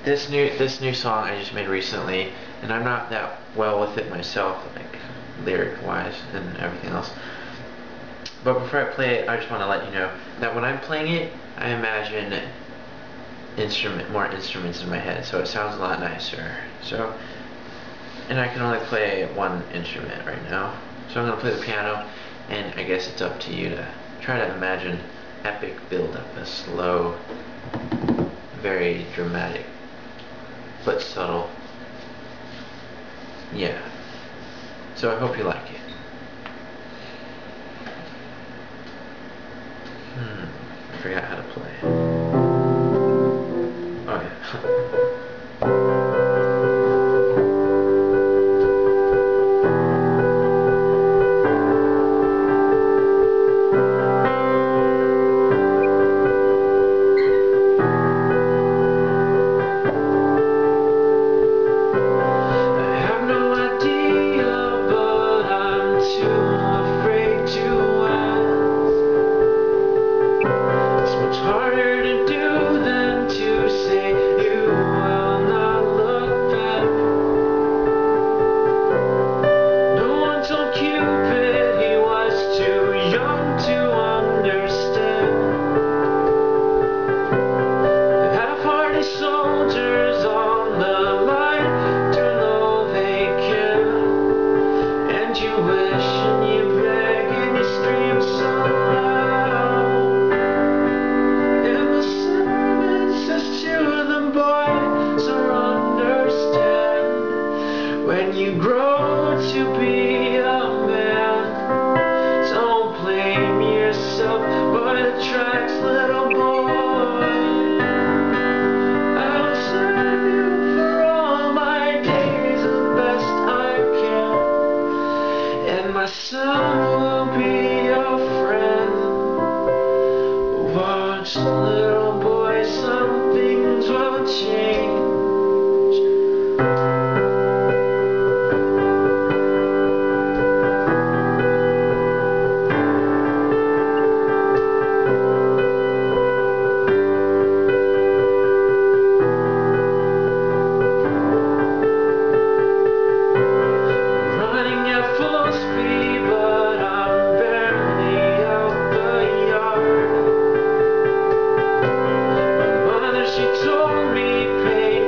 this new song I just made recently, and I'm not that well with it myself, like lyric wise and everything else. But before I play it, I just want to let you know that when I'm playing it, I imagine more instruments in my head, so it sounds a lot nicer. So, and I can only play one instrument right now, so I'm gonna play the piano, and I guess it's up to you to try to imagine epic build-up, a slow, very dramatic, but subtle. Yeah. So I hope you like it. I forgot how to play. Oh yeah. Cupid, he was too young to understand. Half-hearted soldiers on the line don't know they can, and you wish and you beg and you scream so loud. And the servant says to the boy, so understand, when you grow to be a man, don't blame yourself for the tracks, little boy. I'll serve you for all my days the best I can, and my son will be your friend. Watch, little boy, some things will change. She told me, pay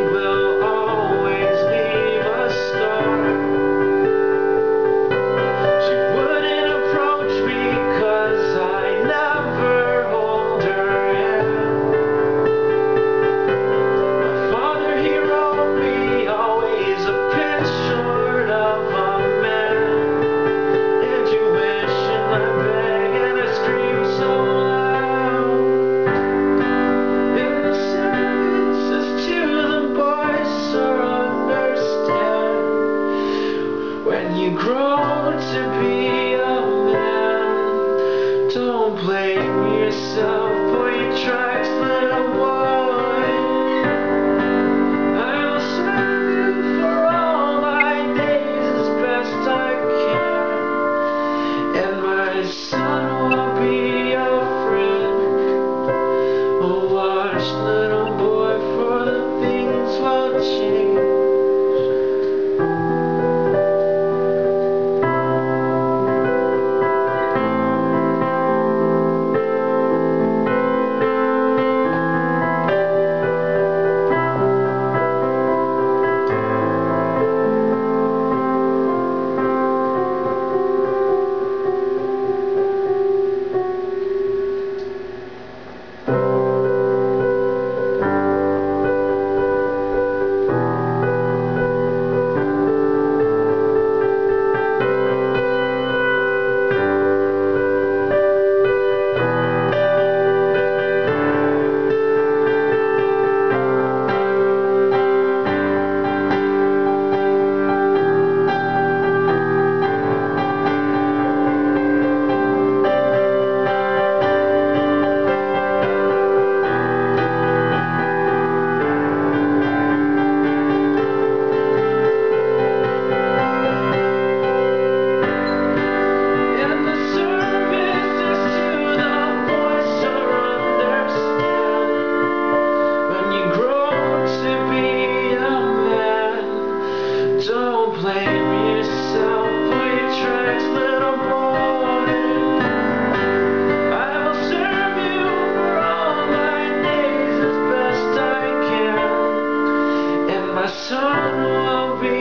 one will be